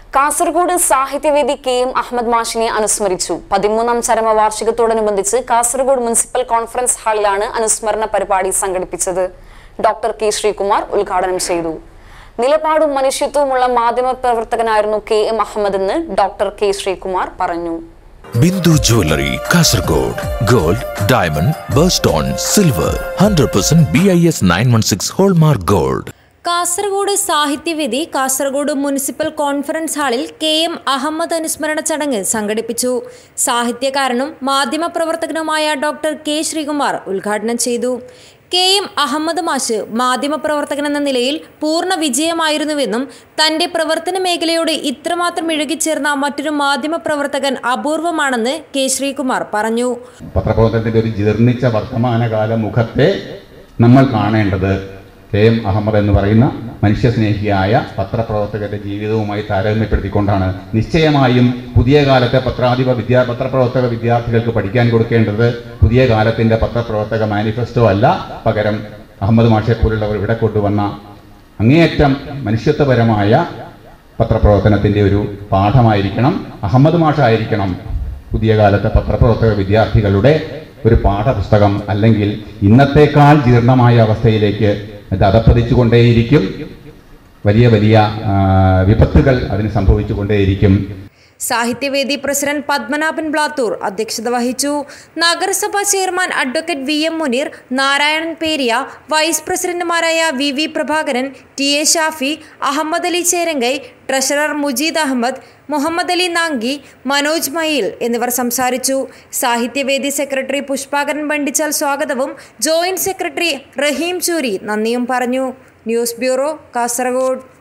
കാസർഗോഡ് സാഹിത്യവേദി K M. Ahmed മാഷിനെ അനുസ്മരിച്ചു. 13ാം ചരമവാർഷികത്തോടനുബന്ധിച്ച് കാസർഗോഡ് മുനിസിപ്പൽ കോൺഫറൻസ് ഹാളിലാണ് അനുസ്മരണ പരിപാടി സംഘടിപ്പിച്ചത്. ഡോക്ടർ കെ. ശ്രീകുമാർ ഉദ്ഘാടനം ചെയ്തു. നിലപാടും മനുഷ്യത്വവുമുള്ള മാധ്യമ പ്രവർത്തകനായിരുന്നു കെ.എം. അഹമ്മദ് എന്ന് ഡോക്ടർ കെ. ശ്രീകുമാർ പറഞ്ഞു. Bindu jewellery Kasaragod. Gold, diamond, birthstone, silver 100% BIS 916 hallmark gold. Kasaragod Sahithyavedi Kasaragod municipal conference ഹാളിൽ കെ.എം. അഹമ്മദ് അനുസ്മരണ ചടങ്ങ് സംഘടിപ്പിച്ചു. സാഹിത്യകാരനും മാധ്യമപ്രവർത്തകനുമായ ഡോക്ടർ കെ. ശ്രീകുമാർ ഉദ്ഘാടനം ചെയ്തു. കെ.എം. അഹമ്മദ് മാഷ് മാധ്യമപ്രവർത്തകൻ എന്ന നിലയിൽ പൂർണ്ണ വിജയമായിരുന്നുവെന്നും തന്റെ പ്രവർത്തന മേഖലയോട് ഇത്രമാത്രം ഇഴുകിച്ചേർന്ന മറ്റൊരു മാധ്യമപ്രവർത്തകൻ അപൂർവമാണെന്ന് കെ. ശ്രീകുമാർ പറഞ്ഞു. പത്രപ്രവർത്തനത്തിന്റെ ഒരു ജീർണിച്ച വർത്തമാനകാല മുഖത്തെ നമ്മൾ കാണേണ്ടത് കെ.എം. അഹമ്മദ് എന്ന് പറയുന്ന മനുഷ്യസ്നേഹിയായ പത്രപ്രവർത്തകരുടെ ജീവിതവുമായി താരതമ്യപ്പെടുത്തിക്കൊണ്ടാണ്. നിശ്ചയമായും പുതിയ കാലത്തെ പത്രപ്രവർത്തക വിദ്യാർത്ഥികൾക്ക് പഠിക്കാൻ കൊടുക്കേണ്ടത് പുതിയ കാലത്തിൻ്റെ പത്രപ്രവർത്തക മാനിഫെസ്റ്റോ അല്ല, പകരം അഹമ്മദ് മാഷെ പോലുള്ളവർ ഇവിടെ കൊണ്ടുവന്ന അങ്ങേയറ്റം മനുഷ്യത്വപരമായ പത്രപ്രവർത്തനത്തിൻ്റെ ഒരു പാഠമായിരിക്കണം. അഹമ്മദ് മാഷായിരിക്കണം പുതിയ കാലത്തെ പത്രപ്രവർത്തക വിദ്യാർത്ഥികളുടെ ഒരു പാഠപുസ്തകം. അല്ലെങ്കിൽ ഇന്നത്തേക്കാൾ ജീർണമായ അവസ്ഥയിലേക്ക് അത് അധപ്പതിച്ചുകൊണ്ടേയിരിക്കും. വലിയ വലിയ വിപത്തുകൾ അതിന് സംഭവിച്ചുകൊണ്ടേയിരിക്കും. സാഹിത്യവേദി പ്രസിഡന്റ് പത്മനാഭൻ ബ്ലാത്തൂർ അധ്യക്ഷത വഹിച്ചു. നഗരസഭാ chairman advocate V M. Muneer, Narayanan Periya, vice പ്രസിഡന്റുമാരായ വി. പ്രഭാകരൻ, ടി.എ. ഷാഫി, അഹമ്മദ് അലി ചേരങ്കൈ, ട്രഷറർ മുജീദ് അഹമ്മദ്, മുഹമ്മദ് അലി നാങ്കി, മനോജ് മയിൽ എന്നിവർ സംസാരിച്ചു. സാഹിത്യവേദി സെക്രട്ടറി പുഷ്പാകരൻ ബണ്ടിച്ചാൽ സ്വാഗതവും ജോയിന്റ് സെക്രട്ടറി റഹീം ചൂരി നന്ദിയും പറഞ്ഞു. News bureau, Kasaragod.